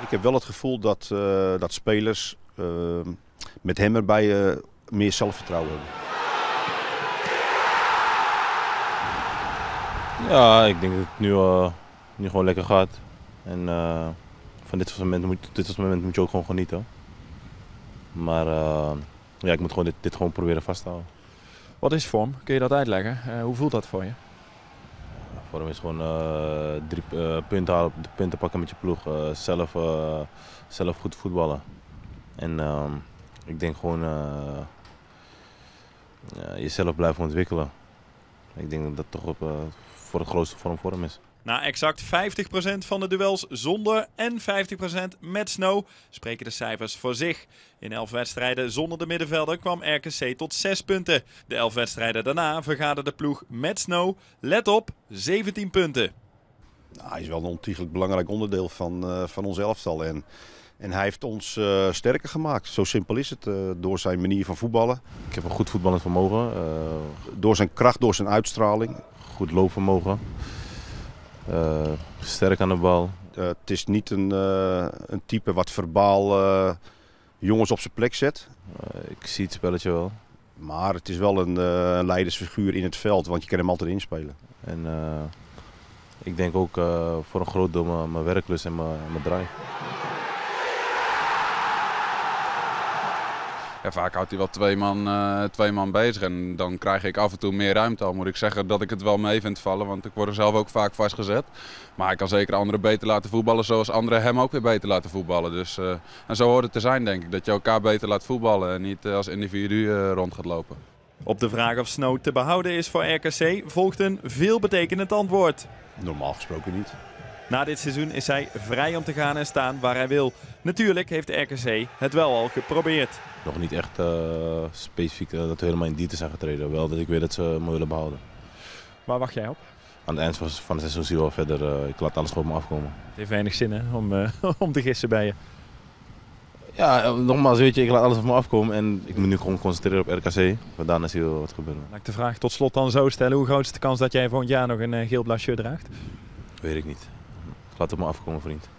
Ik heb wel het gevoel dat spelers met hem erbij meer zelfvertrouwen hebben. Ja, ik denk dat het nu gewoon lekker gaat. En van dit soort momenten moet je ook gewoon genieten. Maar ja, ik moet gewoon dit gewoon proberen vast te houden. Wat is vorm? Kun je dat uitleggen? Hoe voelt dat voor je? Vorm is gewoon 3 punten halen, de punten pakken met je ploeg. Zelf goed voetballen. En ik denk gewoon jezelf blijven ontwikkelen. Ik denk dat dat toch voor het grootste vorm is. Na exact 50% van de duels zonder en 50% met Snow spreken de cijfers voor zich. In 11 wedstrijden zonder de middenvelder kwam RKC tot 6 punten. De 11 wedstrijden daarna vergaderde de ploeg met Snow, let op, 17 punten. Nou, hij is wel een ontiegelijk belangrijk onderdeel van ons elftal. En hij heeft ons sterker gemaakt. Zo simpel is het, door zijn manier van voetballen. Ik heb een goed voetballend vermogen. Door zijn kracht, door zijn uitstraling. Goed loopvermogen. Sterk aan de bal. Het is niet een type wat verbaal jongens op zijn plek zet. Ik zie het spelletje wel. Maar het is wel een leidersfiguur in het veld, want je kan hem altijd inspelen. En ik denk ook voor een groot deel mijn werklust en mijn drive. Ja, vaak houdt hij wel twee man bezig en dan krijg ik af en toe meer ruimte. Al moet ik zeggen dat ik het wel mee vind vallen, want ik word er zelf ook vaak vastgezet. Maar hij kan zeker anderen beter laten voetballen zoals anderen hem ook weer beter laten voetballen. Dus, en zo hoort het te zijn, denk ik, dat je elkaar beter laat voetballen en niet als individu rond gaat lopen. Op de vraag of Snow te behouden is voor RKC volgt een veelbetekenend antwoord. Normaal gesproken niet. Na dit seizoen is hij vrij om te gaan en staan waar hij wil. Natuurlijk heeft RKC het wel al geprobeerd. Nog niet echt specifiek dat we helemaal in diepte zijn getreden. Wel dat ik weet dat ze me willen behouden. Waar wacht jij op? Aan het eind van het seizoen zien we wel verder. Ik laat alles gewoon me afkomen. Het heeft weinig zin hè, om te gissen bij je. Ja, nogmaals, weet je, ik laat alles op me afkomen en ik moet nu gewoon concentreren op RKC. Maar daarna zie je wel wat gebeuren. Laat ik de vraag tot slot dan zo stellen. Hoe groot is de kans dat jij volgend jaar nog een geel-blauw shirt draagt? Weet ik niet. Ik laat het op me afkomen, vriend.